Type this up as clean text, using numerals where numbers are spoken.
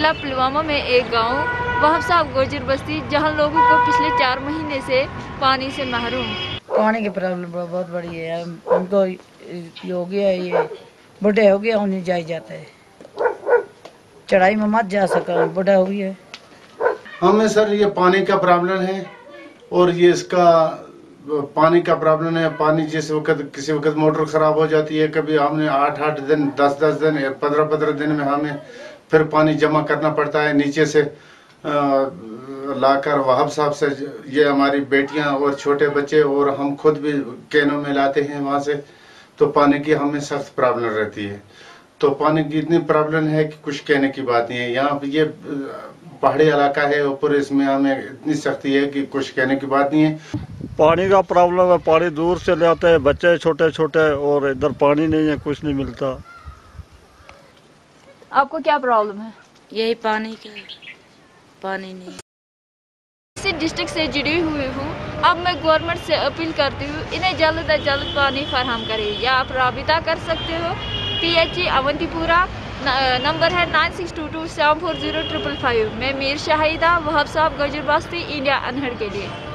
जिला पुलवामा में एक गांव वहाब साहब गोजर बस्ती जहां लोगों को पिछले 4 महीने से पानी से महरूम। पानी की प्रॉब्लम बहुत बड़ी है। हमको हो गया ये बुढ़े हो गया, नहीं जाई जाता है, चढ़ाई में मत जा सका, बुढ़ा हो गया। हमें सर ये पानी का प्रॉब्लम है और ये इसका पानी का प्रॉब्लम है। पानी जिस वक्त किसी वक्त मोटर खराब हो जाती है, कभी हमने 8-8 दिन 10-10 दिन 15-15 दिन में हमें फिर पानी जमा करना पड़ता है नीचे से लाकर वहाब साहब से। ये हमारी बेटियां और छोटे बच्चे और हम खुद भी कैनों में लाते हैं वहाँ से, तो पानी की हमें सख्त प्रॉब्लम रहती है। तो पानी की इतनी प्रॉब्लम है कि कुछ कहने की बात नहीं है। यहाँ ये पहाड़ी इलाका है ऊपर, इसमें हमें इतनी सख्ती है कि कुछ कहने की बात नहीं है। पानी का प्रॉब्लम है, पानी दूर से ले आते हैं, बच्चे छोटे छोटे, और इधर पानी नहीं है, कुछ नहीं मिलता। आपको क्या प्रॉब्लम है? यही पानी का, पानी नहीं। इसी डिस्ट्रिक्ट से जुड़ी हुई हूँ। अब मैं गवर्नमेंट से अपील करती हूँ, इन्हें जल्द से जल्द पानी फराहम करें, या आप राबिता कर सकते हो PHE अवंतीपुरा, नंबर है 9622740555। मैं मीर शाहिदा, वहाब साहब गोजर बस्ती, इंडिया अनहड़ के लिए।